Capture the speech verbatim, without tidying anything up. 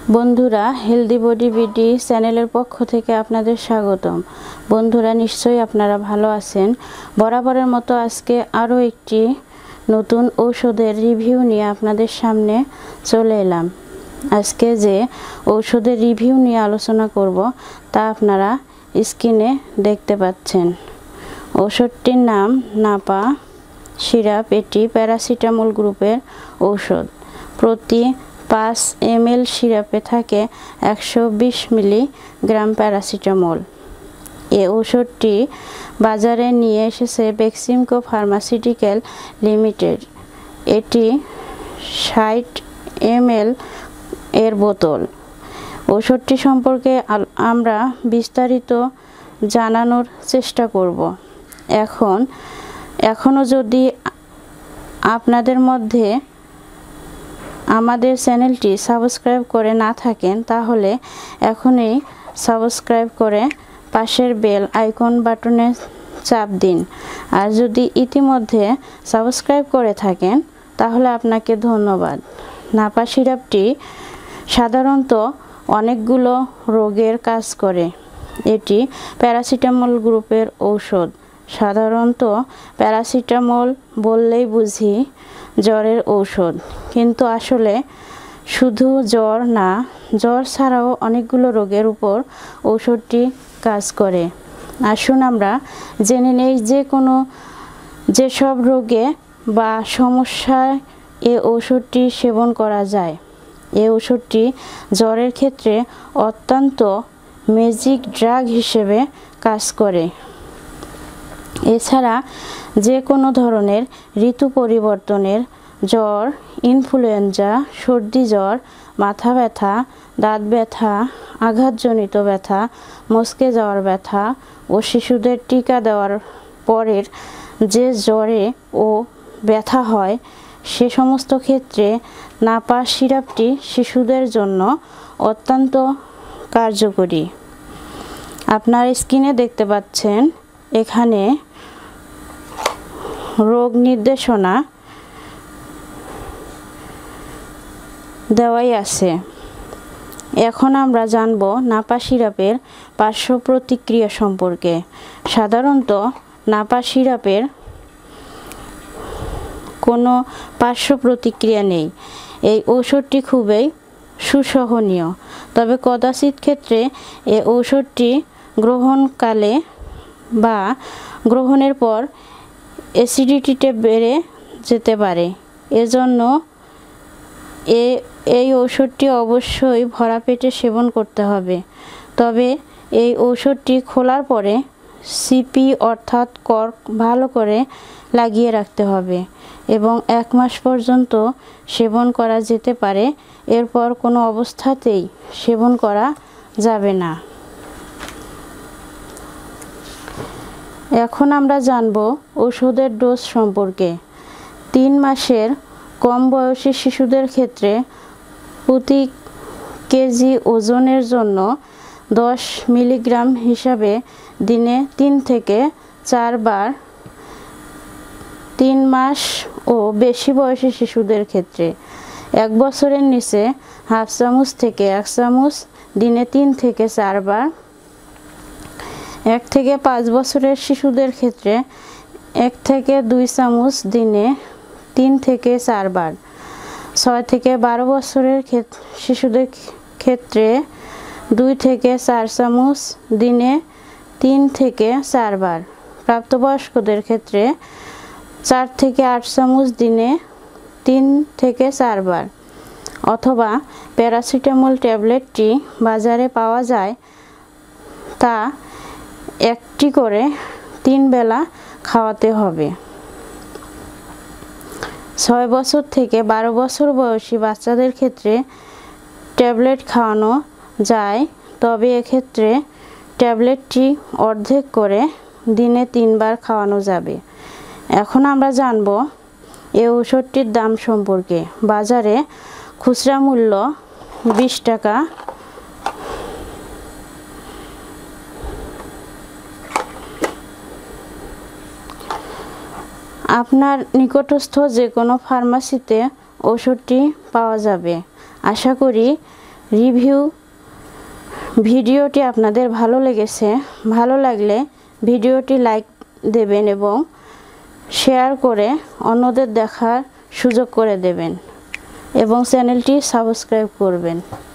বন্ধুরা, healthy body BD চ্যানেলের পক্ষ থেকে আপনাদের স্বাগতম। বন্ধুরা, নিশ্চয়ই আপনারা ভালো আছেন। বরাবরের মতো আজকে আরও একটি নতুন ঔষধের রিভিউ নিয়ে আপনাদের সামনে চলে এলাম। আজকে যে ঔষধের রিভিউ নিয়ে আলোচনা করব তা আপনারা স্ক্রিনে দেখতে পাচ্ছেন। ঔষধটির নাম নাপা সিরাপ। এটি প্যারাসিটামল গ্রুপের ঔষধ। প্রতি পাঁচ এম এল সিরাপে থাকে একশো বিশ মিলিগ্রাম প্যারাসিটামল। এই ঔষধটি বাজারে নিয়ে এসেছে বেক্সিমকো ফার্মাসিউটিক্যাল লিমিটেড। এটি ষাট এম এল এর বোতল। ঔষধটি সম্পর্কে আমরা বিস্তারিত জানানোর চেষ্টা করব। এখন এখনও যদি আপনাদের মধ্যে আমাদের চ্যানেলটি সাবস্ক্রাইব করে না থাকেন, তাহলে এখনই সাবস্ক্রাইব করে পাশের বেল আইকন বাটনে চাপ দিন। আর যদি ইতিমধ্যে সাবস্ক্রাইব করে থাকেন তাহলে আপনাকে ধন্যবাদ। নাপা সিরাপটি সাধারণত অনেকগুলো রোগের কাজ করে। এটি প্যারাসিটামল গ্রুপের ঔষধ। সাধারণত প্যারাসিটামল বললেই বুঝি জ্বরের ঔষধ, কিন্তু আসলে শুধু জ্বর না, জ্বর ছাড়াও অনেকগুলো রোগের উপর ঔষধটি কাজ করে। আসুন আমরা জেনে নেই যে কোনো যেসব রোগে বা সমস্যায় এ ঔষধটি সেবন করা যায়। এই ঔষধটি জ্বরের ক্ষেত্রে অত্যন্ত ম্যাজিক ড্রাগ হিসেবে কাজ করে। এছাড়া যে কোনো ধরনের ঋতু পরিবর্তনের জ্বর, ইনফ্লুয়েঞ্জা, সর্দি জ্বর, মাথা ব্যথা, দাঁত ব্যথা, আঘাতজনিত ব্যথা, মচকে যাওয়ার ব্যথা ও শিশুদের টিকা দেওয়ার পরের যে জ্বরে ও ব্যথা হয়, সে সমস্ত ক্ষেত্রে নাপা সিরাপটি শিশুদের জন্য অত্যন্ত কার্যকরী। আপনার স্ক্রিনে দেখতে পাচ্ছেন, এখানে রোগ নির্দেশনা দেওয়াই আছে। এখন আমরা জানব নাপা সিরাপের পার্শ্ব প্রতিক্রিয়া সম্পর্কে। সাধারণত নাপা সিরাপের কোনো পার্শ্ব প্রতিক্রিয়া নেই। এই ঔষধটি খুবই সুসহনীয়, তবে কদাচিৎ ক্ষেত্রে এই ঔষধটি গ্রহণকালে বা গ্রহণের পর অ্যাসিডিটিতে বেড়ে যেতে পারে। এজন্য এ এই ঔষধটি অবশ্যই ভরা পেটে সেবন করতে হবে। তবে এই ঔষধটি খোলার পরে সিপি অর্থাৎ কর্ক ভালো করে লাগিয়ে রাখতে হবে এবং এক মাস পর্যন্ত সেবন করা যেতে পারে। এরপর কোনো অবস্থাতেই সেবন করা যাবে না। এখন আমরা জানব ওষুধের ডোজ সম্পর্কে। তিন মাসের কম বয়সী শিশুদের ক্ষেত্রে প্রতি কেজি ওজনের জন্য দশ মিলিগ্রাম হিসাবে দিনে তিন থেকে চারবার, তিন মাস ও বেশি বয়সী শিশুদের ক্ষেত্রে এক বছরের নিচে হাফ চামচ থেকে এক চামচ দিনে তিন থেকে চারবার, এক থেকে পাঁচ বছরের শিশুদের ক্ষেত্রে এক থেকে দুই চামচ দিনে তিন থেকে চারবার, ছয় থেকে বারো বছরের শিশুদের ক্ষেত্রে দুই থেকে চার চামচ দিনে তিন থেকে চারবার, প্রাপ্তবয়স্কদের ক্ষেত্রে চার থেকে আট চামচ দিনে তিন থেকে চারবার, অথবা প্যারাসিটামল ট্যাবলেটটি বাজারে পাওয়া যায়, তা একটি করে তিন বেলা খাওয়াতে হবে। ছয় বছর থেকে বারো বছর বয়সী বাচ্চাদের ক্ষেত্রে ট্যাবলেট খাওয়ানো যায়, তবে এক্ষেত্রে ট্যাবলেটটি অর্ধেক করে দিনে তিনবার খাওয়ানো যাবে। এখন আমরা জানব এই ঔষধটির দাম সম্পর্কে। বাজারে খুচরা মূল্য বিশ টাকা। আপনার নিকটস্থ যে কোনো ফার্মাসিতে ওষুধটি পাওয়া যাবে। আশা করি রিভিউ ভিডিওটি আপনাদের ভালো লেগেছে, ভালো লাগলে ভিডিওটি লাইক দেবেন এবং শেয়ার করে অন্যদের দেখার সুযোগ করে দেবেন এবং চ্যানেলটি সাবস্ক্রাইব করবেন।